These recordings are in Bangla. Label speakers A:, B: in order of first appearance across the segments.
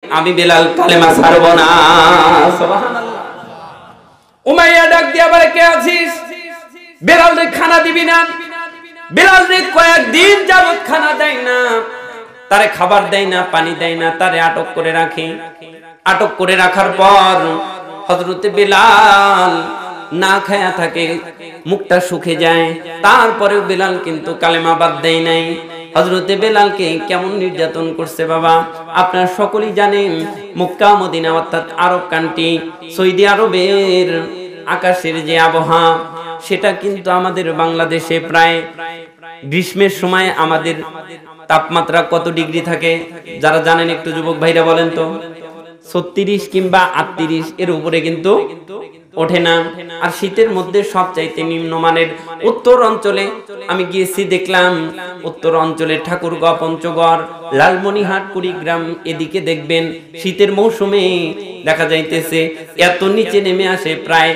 A: আমি বেলাল কালেমা ছাড়ব না। সুবহানাল্লাহ। উমাইয়া ডাক দিয়া বলে, কে আছিস? বেলাল রে খানা দিবি না? বেলাল রে কয়েকদিন যাবত খানা দেয় না, তারে খাবার দেয় না, পানি দেয় না, তারে আটক করে রাখে। আটক করে রাখার পর হযরতে বেলাল না খায়া থাকে, মুখটা শুকে যায়। তারপরেও বেলাল কিন্তু কালেমা বাদ দেয় নাই। হযরতে বেলালকে কেমন নির্যাতন করছে বাবা, আপনারা সকলেই জানেন। মক্কা মদিনা অর্থাৎ আরব কান্ট্রি, সৌদি আরবের আকাশের যে আবহাওয়া, সেটা কিন্তু আমাদের বাংলাদেশে প্রায় গ্রীষ্মের সময় আমাদের তাপমাত্রা কত ডিগ্রি থাকে যারা জানেন একটু যুবক ভাইরা বলেন তো? 36 কিংবা 38 এর উপরে কিন্তু ওঠে না। আর শীতের মধ্যে সবচাইতে নিম্নমানের উত্তর অঞ্চলে আমি গিয়েছি, দেখলাম উত্তর অঞ্চলে ঠাকুরগাঁও, পঞ্চগড়, লালমনিরহাট, কুড়িগ্রাম এদিকে দেখবেন শীতের মৌসুমে দেখা যাইতেছে এত নিচে নেমে আসে প্রায়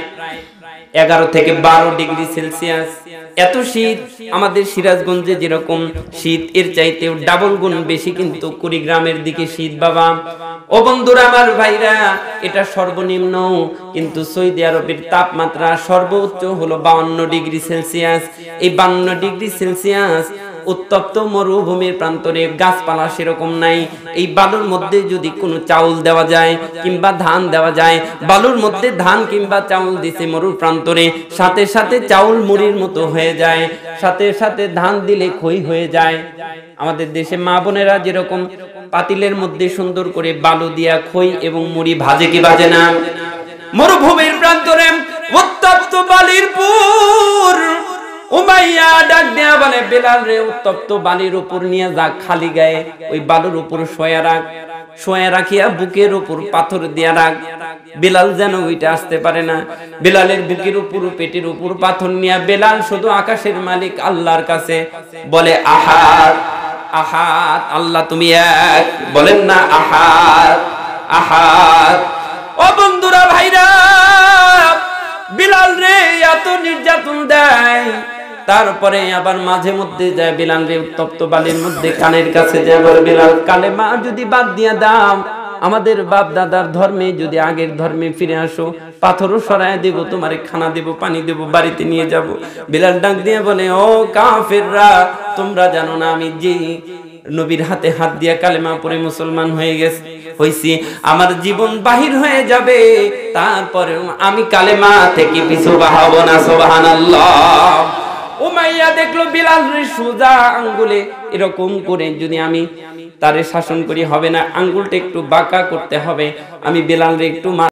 A: 11 থেকে 12 ডিগ্রি সেলসিয়াস। এত শীত। আমাদের সিরাজগঞ্জে যেরকম শীত, এর চাইতেও ডাবল গুণ বেশি কিন্তু কুড়িগ্রামের দিকে শীত বাবা। ও বন্ধুরা আমার ভাইরা, এটা সর্বনিম্ন, কিন্তু সৌদি আরবের তাপমাত্রা সর্বোচ্চ হলো 52 ডিগ্রি সেলসিয়াস। এই 52 ডিগ্রি সেলসিয়াস উত্তপ্ত মরুভূমির প্রান্তরে গাছপালা সেরকম নাই। এই বালুর মধ্যে যদি কোনো চাউল দেওয়া যায় কিংবা ধান দেওয়া যায়, বালুর মধ্যে ধান কিংবা চাউল দিছে মরুর প্রান্তরে, সাথে সাথে চাউল মুড়ির মতো হয়ে যায়, সাথে সাথে ধান দিলে খই হয়ে যায়। আমাদের দেশে মা বোনেরা যেরকম পাতিলের মধ্যে সুন্দর করে বালু দিয়া খই এবং মুড়ি ভাজে কি ভাজে না? মরুভূমির প্রান্তরে উত্তপ্ত বালির পুর। উমাইয়া ডাক দেয়া বলে, বেলাল রে উত্তপ্ত বালির উপর নিয়ে যা, খালি গায়ে ওই বালুর উপর শোয়া রাখ, শোয়া রাখিয়া বুকের উপর পাথর দিয়া রাখ, বেলাল যেন ওইটা আসতে পারে না। বেলালের বুকের উপর, পেটের উপর পাথর নিয়ে বেলাল শুধু আকাশের মালিক আল্লাহর কাছে বলে, আহাদ আহাদ, আল্লাহ তুমি এক, বলেন না আহাদ আহাদ। ও বন্ধুরা ভাইরা, বেলাল রে এত নির্যাতন দেয়, তারপরে আবার মাঝে মধ্যে যায় বেলাল রে উত্তপ্ত বালির মধ্যে কানের কাছে যায় বলে, বেলাল কালেমা যদি বাদ দিয়া দাও, আমাদের বাপ দাদার ধর্মে যদি আগের ধর্মে ফিরে আসো, পাথরও সরায় দেব, তোমারে খানা দেব, পানি দেব, বাড়িতে নিয়ে যাব। বেলাল ডাক দিয়ে বলে, ও কাফেররা, তোমরা জানো না আমি যে নবীর হাতে হাত দিয়া কালেমা পড়ে মুসলমান হয়ে হইছি, আমার জীবন বাহির হয়ে যাবে, তারপরেও আমি কালেমা থেকে পিছু বাহাবো না। সুবহানাল্লাহ। উমাইয়া দেখলো বেলালের সোজা আঙ্গুলে এরকম করে যদি আমি তারে শাসন করি হবে না, আঙ্গুলটা একটু বাঁকা করতে হবে, আমি বেলালরে একটু